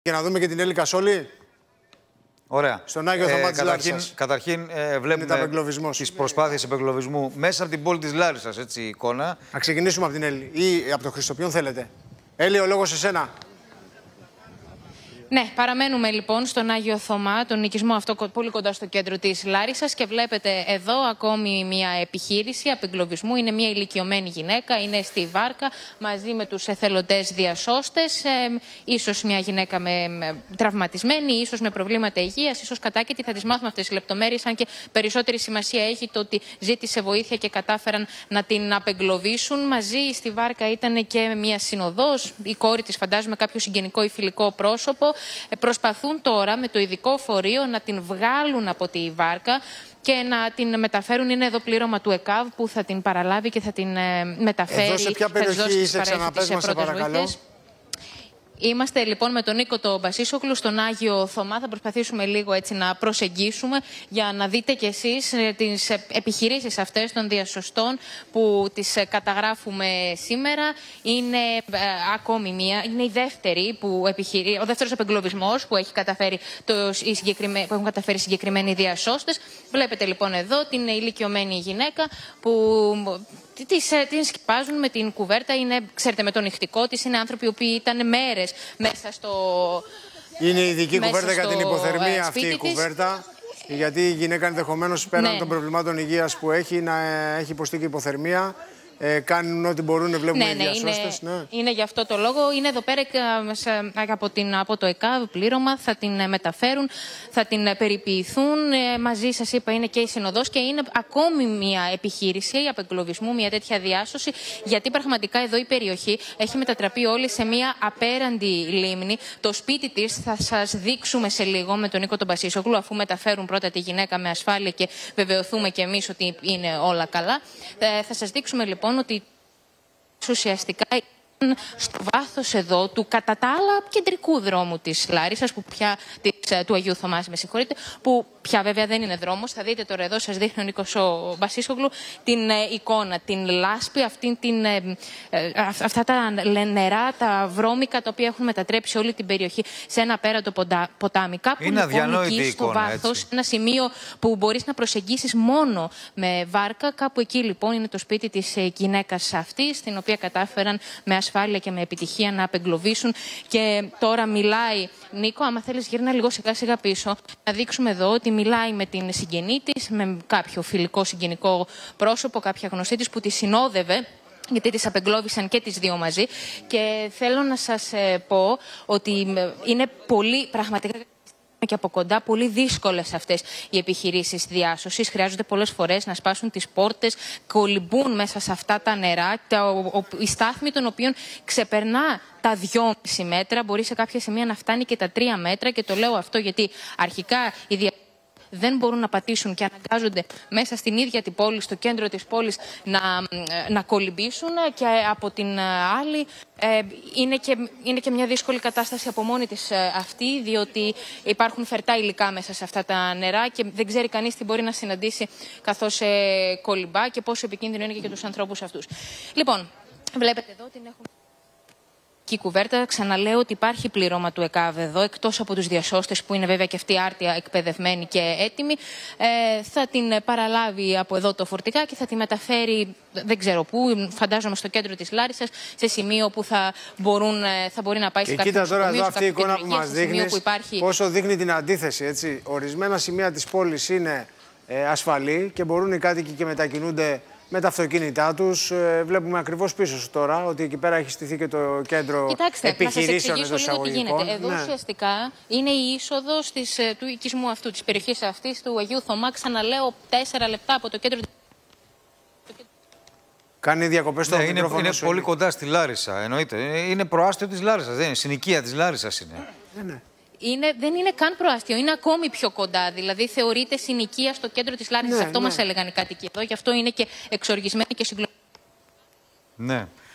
Και να δούμε και την Έλλη Κασόλη. Ωραία. Στον Άγιο Θωμά της Λάρισσας. Καταρχήν βλέπουμε τις προσπάθειες επεγκλωβισμού μέσα από την πόλη της Λάρισσας, έτσι η εικόνα. Να ξεκινήσουμε από την Έλλη ή από τον Χρήστο, ποιον θέλετε. Έλλη, ο λόγος σε σένα. Ναι, παραμένουμε λοιπόν στον Άγιο Θωμά, τον οικισμό αυτό πολύ κοντά στο κέντρο της Λάρισσας και βλέπετε εδώ ακόμη μια επιχείρηση απεγκλωβισμού. Είναι μια ηλικιωμένη γυναίκα, είναι στη βάρκα μαζί με τους εθελοντές διασώστες. Ίσως μια γυναίκα τραυματισμένη, ίσως με προβλήματα υγείας, ίσως κατάκητη. Θα τις μάθουμε αυτές τις λεπτομέρειες, αν και περισσότερη σημασία έχει το ότι ζήτησε βοήθεια και κατάφεραν να την απεγκλωβίσουν. Μαζί στη βάρκα ήταν και μια συνοδός, η κόρη της, φαντάζομαι κάποιο συγγενικό ή φιλικό πρόσωπο. Προσπαθούν τώρα με το ειδικό φορείο να την βγάλουν από τη βάρκα και να την μεταφέρουν. Είναι εδώ πλήρωμα του ΕΚΑΒ που θα την παραλάβει και θα την μεταφέρει. Εδώ σε ποια περιοχή είσαι, ξαναπες μας, σε παρακαλώ. Είμαστε λοιπόν με τον Νίκο τον Μπασίσογλου στον Άγιο Θωμά. Θα προσπαθήσουμε λίγο έτσι να προσεγγίσουμε για να δείτε κι εσείς τις επιχειρήσεις αυτές των διασωστών που τις καταγράφουμε σήμερα. Είναι ακόμη μία, είναι η δεύτερη που ο δεύτερος απεγκλωβισμός που έχουν καταφέρει οι συγκεκριμένοι διασώστες. Βλέπετε λοιπόν εδώ την ηλικιωμένη γυναίκα που την σκυπάζουν με την κουβέρτα. Είναι, ξέρετε, με το νυχτικό της. Είναι άνθρωποι οι οποίοι ήταν μέρες μέσα στο. Είναι η ειδική κουβέρτα για την υποθερμία αυτή η κουβέρτα. Γιατί η γυναίκα ενδεχομένως πέραν των προβλημάτων υγείας που έχει, να έχει υποστεί και υποθερμία. Κάνουν ό,τι μπορούν, βλέπουμε οι διασώστες. Είναι γι' αυτό το λόγο. Είναι εδώ πέρα από το ΕΚΑΒ πλήρωμα. Θα την μεταφέρουν, θα την περιποιηθούν. Μαζί, σας είπα, είναι και η συνοδός και είναι ακόμη μια επιχείρηση απεγκλωβισμού, μια τέτοια διάσωση. Γιατί πραγματικά εδώ η περιοχή έχει μετατραπεί όλη σε μια απέραντη λίμνη. Το σπίτι της θα σας δείξουμε σε λίγο με τον Νίκο τον Μπασίσογλου, αφού μεταφέρουν πρώτα τη γυναίκα με ασφάλεια και βεβαιωθούμε κι εμείς ότι είναι όλα καλά. Θα σας δείξουμε λοιπόν ότι ουσιαστικά στο βάθος εδώ του κατά τα άλλα κεντρικού δρόμου της Λάρισσας, του Αγίου Θωμά, με συγχωρείτε, που πια βέβαια δεν είναι δρόμος. Θα δείτε τώρα εδώ, σας δείχνει ο Νίκος ο Μπασίσογλου την εικόνα, την λάσπη, αυτά τα νερά, τα βρώμικα τα οποία έχουν μετατρέψει όλη την περιοχή σε ένα απέραντο ποτάμι. Κάπου είναι λοιπόν εκεί στο βάθος, ένα σημείο που μπορείς να προσεγγίσεις μόνο με βάρκα, κάπου εκεί λοιπόν είναι το σπίτι της γυναίκας αυτής, την οποία κατάφεραν με ασφάλεια και με επιτυχία να απεγκλωβίσουν. Και τώρα μιλάει, Νίκο, άμα θέλεις γύρνα λίγο σιγά σιγά πίσω, να δείξουμε εδώ ότι μιλάει με την συγγενή της, με κάποιο φιλικό συγγενικό πρόσωπο, κάποια γνωστή της που τη συνόδευε, γιατί τις απεγκλώβησαν και τις δύο μαζί. Και θέλω να σας πω ότι είναι πολύ πραγματικά και από κοντά πολύ δύσκολες αυτές οι επιχειρήσεις διάσωσης. Χρειάζονται πολλές φορές να σπάσουν τις πόρτες, κολυμπούν μέσα σε αυτά τα νερά. Η στάθμη των οποίων ξεπερνά τα 2,5 μέτρα, μπορεί σε κάποια σημεία να φτάνει και τα 3 μέτρα. Και το λέω αυτό γιατί αρχικά δεν μπορούν να πατήσουν και αναγκάζονται μέσα στην ίδια την πόλη, στο κέντρο της πόλης, να κολυμπήσουν, και από την άλλη είναι και μια δύσκολη κατάσταση από μόνη της αυτή, διότι υπάρχουν φερτά υλικά μέσα σε αυτά τα νερά και δεν ξέρει κανείς τι μπορεί να συναντήσει καθώς κολυμπά και πόσο επικίνδυνο είναι και για τους ανθρώπους αυτούς. Λοιπόν, βλέπετε εδώ την έχουμε. Κουβέρτα. Ξαναλέω ότι υπάρχει πλήρωμα του ΕΚΑΒ εδώ, εκτός από τους διασώστες που είναι βέβαια και αυτοί άρτια εκπαιδευμένοι και έτοιμοι. Θα την παραλάβει από εδώ το φορτηγά και θα τη μεταφέρει, δεν ξέρω πού, φαντάζομαι στο κέντρο της Λάρισσας, σε σημείο που θα μπορεί να πάει σε κάποιο νοσοκομείο. Κοίτα τώρα εδώ αυτή η εικόνα που μας δείχνεις, πόσο δείχνει την αντίθεση, έτσι. Ορισμένα σημεία της πόλης είναι ασφαλή και μπορούν οι κάτοικοι και μετακινούνται με τα αυτοκίνητά τους. Βλέπουμε ακριβώς πίσω σου τώρα ότι εκεί πέρα έχει στηθεί και το κέντρο επιχειρήσεων εντός εισαγωγικών. Εδώ ουσιαστικά είναι η είσοδος του οικισμού αυτού, της περιοχής αυτής του Αγίου Θωμά. Ξαναλέω, 4 λεπτά από το κέντρο. Κάνει διακοπές στο μικρόφωνο. Είναι πολύ κοντά στη Λάρισα, εννοείται. Είναι προάστιο της Λάρισσας, δεν είναι. Συνοικία της Λάρισσας είναι. Δεν είναι καν προάστιο, είναι ακόμη πιο κοντά. Δηλαδή θεωρείται συνοικία στο κέντρο της Λάρισσας. Αυτό μας έλεγαν οι κάτοικοι εδώ, γι' αυτό είναι και εξοργισμένοι και συγκλονισμένοι. Ναι.